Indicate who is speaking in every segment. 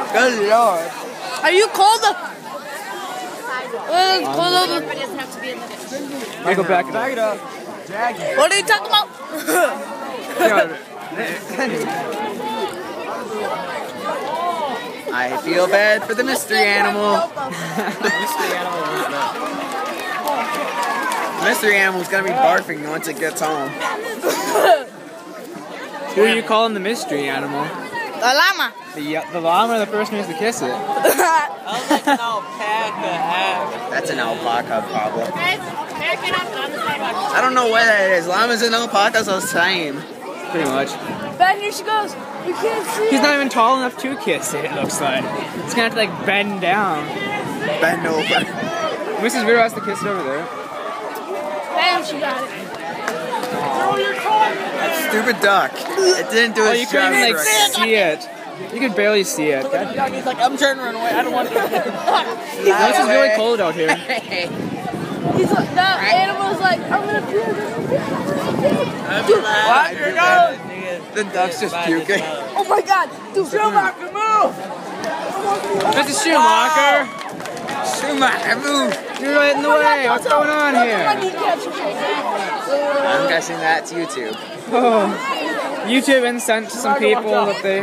Speaker 1: Good lord.
Speaker 2: Are you cold? It's cold over.
Speaker 1: Michael, back it up.
Speaker 2: What are you talking about?
Speaker 1: I feel bad for the mystery animal. The mystery animal's gonna be barfing once it gets home.
Speaker 3: Who are you calling the mystery animal?
Speaker 2: The llama.
Speaker 3: The llama or the person who has to kiss it?
Speaker 1: That's an alpaca problem. I don't know what that is. Llamas and alpacas are the same.
Speaker 3: Pretty much.
Speaker 2: Ben, here she goes. You can't see
Speaker 3: He's
Speaker 2: it.
Speaker 3: not even tall enough to kiss it, it looks like. He's gonna have to like bend down.
Speaker 1: Bend over.
Speaker 3: Mrs. Vero has to kiss it over there.
Speaker 2: Bam, she got it. Throw your car.
Speaker 1: That stupid duck. It didn't do
Speaker 3: Oh,
Speaker 1: its
Speaker 3: you
Speaker 1: job.
Speaker 3: couldn't even like see it. You could barely see it.
Speaker 1: He's like, I'm trying to run away. I don't want to.
Speaker 3: This is really cold out here.
Speaker 2: He's like, the animal's like, I'm gonna puke.
Speaker 1: What? You're going. The duck's just puking.
Speaker 2: Oh my god, dude.
Speaker 1: Schumacher, move!
Speaker 3: Mr. Schumacher!
Speaker 1: Schumacher, move!
Speaker 3: You're right in the way. What's going on here?
Speaker 1: I'm guessing that's YouTube.
Speaker 3: Oh. YouTube and sent to some people that they...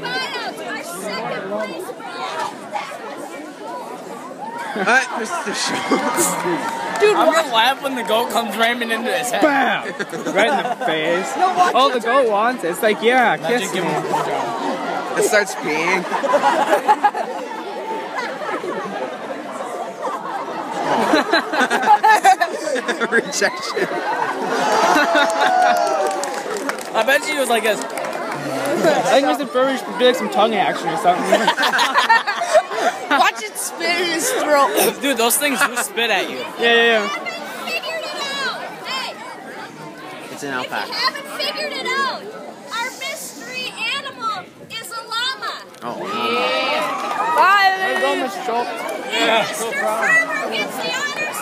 Speaker 1: Mr. Schumacher.
Speaker 2: Dude,
Speaker 4: I'm gonna laugh when the goat comes ramming into his head.
Speaker 3: BAM! Right in the face. Oh, the goat wants it. It's like, yeah, kiss me.
Speaker 1: It starts peeing. Rejection.
Speaker 4: I bet she was like this.
Speaker 3: I think Mr. Furry should do like some tongue action or something.
Speaker 2: watch it spit in his throat.
Speaker 4: Dude, those things do spit at you.
Speaker 3: Yeah.
Speaker 5: Figured it out. Hey,
Speaker 1: It's an alpaca.
Speaker 5: we haven't figured it out. Our mystery animal is a llama.
Speaker 1: Oh,
Speaker 2: Bye.
Speaker 3: There you go, Miss Schultz.
Speaker 5: Mr. Ferber gets the honors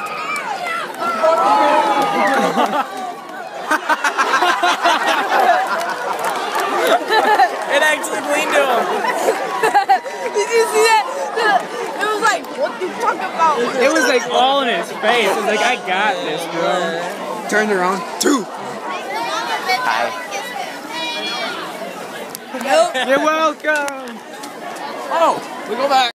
Speaker 4: It actually cleaned to him.
Speaker 2: Did you see that? It was like, what you talking about?
Speaker 3: It was like all in his face. It was like, I got this, bro.
Speaker 1: turned around. Two. Hi.
Speaker 3: You're welcome.
Speaker 4: Oh, we go back.